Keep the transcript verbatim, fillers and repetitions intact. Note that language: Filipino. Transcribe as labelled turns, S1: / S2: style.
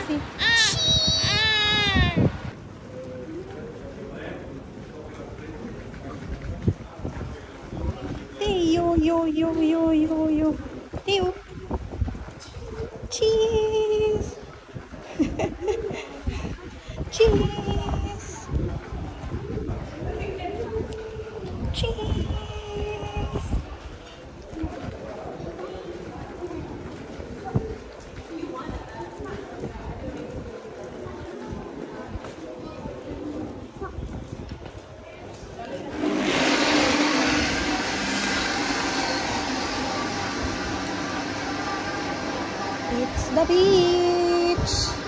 S1: see. Hey, yo, yo, yo, yo, yo, yo. Theo. Cheese. Cheese. Cheese. It's the beach.